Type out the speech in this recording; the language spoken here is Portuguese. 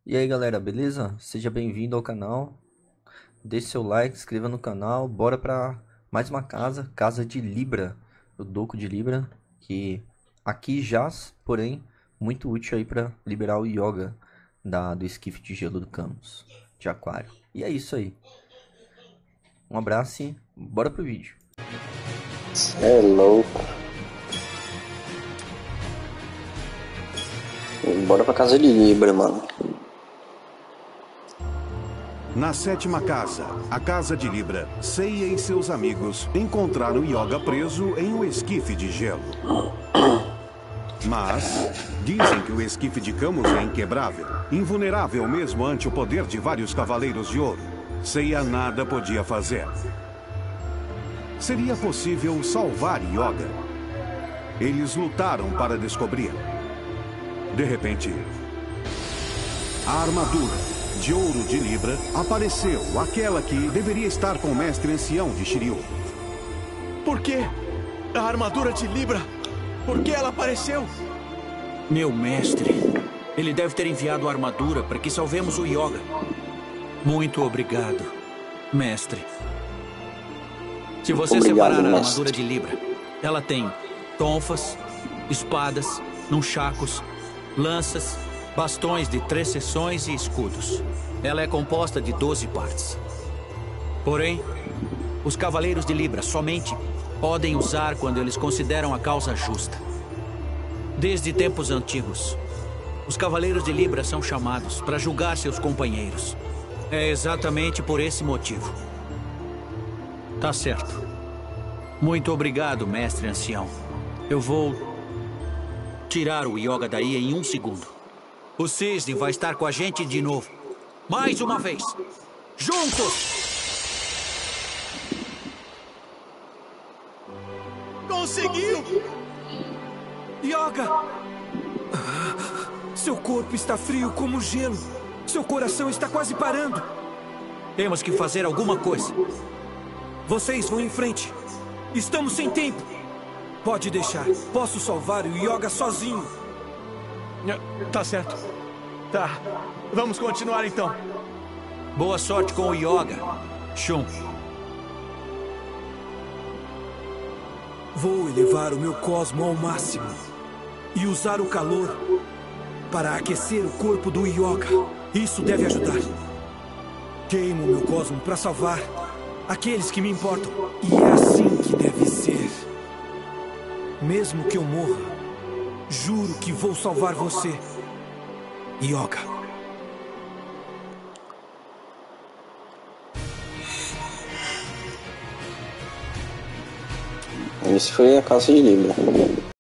E aí galera, beleza? Seja bem-vindo ao canal. Deixe seu like, se inscreva no canal. Bora pra mais uma casa de Libra, o Doco de Libra, que aqui jaz, porém muito útil aí pra liberar o Yoga do esquife de gelo do Camus, de aquário. E é isso aí. Um abraço e bora pro vídeo. Cê é louco. Bora pra casa de Libra, mano. Na sétima casa, a casa de Libra, Seiya e seus amigos encontraram Yoga preso em um esquife de gelo. Mas dizem que o esquife de Camus é inquebrável, invulnerável mesmo ante o poder de vários cavaleiros de ouro. Seiya nada podia fazer. Seria possível salvar Yoga? Eles lutaram para descobrir. De repente, a armadura de ouro de Libra apareceu, aquela que deveria estar com o mestre ancião de Shiryu. Por quê? A armadura de Libra? Por que ela apareceu? Meu mestre, ele deve ter enviado a armadura para que salvemos o Yoga. Muito obrigado, mestre. Se você Obrigado, separar a mestre. armadura de Libra, ela tem tonfas, espadas, nunchakos, lanças, bastões de 3 seções e escudos. Ela é composta de 12 partes. Porém, os cavaleiros de Libra somente podem usar quando eles consideram a causa justa. Desde tempos antigos, os cavaleiros de Libra são chamados para julgar seus companheiros. É exatamente por esse motivo. Tá certo. Muito obrigado, mestre ancião. Eu vou tirar o Yoga daí em 1 segundo. O Cisne vai estar com a gente de novo. Mais uma vez. Juntos! Conseguiu! Yoga! Seu corpo está frio como gelo. Seu coração está quase parando. Temos que fazer alguma coisa. Vocês vão em frente. Estamos sem tempo. Pode deixar. Posso salvar o Yoga sozinho. Tá certo. Tá. Vamos continuar então. Boa sorte com o Yoga, Shun. Vou elevar o meu cosmo ao máximo e usar o calor para aquecer o corpo do Yoga. Isso deve ajudar. Queimo o meu cosmo para salvar aqueles que me importam. E é assim que deve ser. Mesmo que eu morra, juro que vou salvar você, Yoga. Isso foi a casa de Libra.